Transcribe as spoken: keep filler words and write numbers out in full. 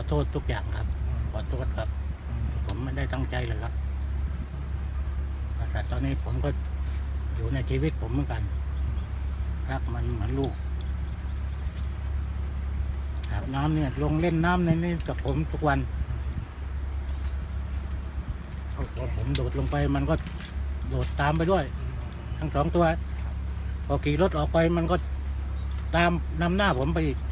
โทษทุกอย่างครับขอโทษครับผมไม่ได้ตั้งใจเลยครับแต่ตอนนี้ผมก็อยู่ในชีวิตผมเหมือนกันรักมันเหมือนลูกอาบน้ำเนี่ยลงเล่นน้ำในนี้กับผมทุกวันพอผมโดดลงไปมันก็โดดตามไปด้วยทั้งสองตัวพอขี่รถออกไปมันก็ตามนำหน้าผมไปอีก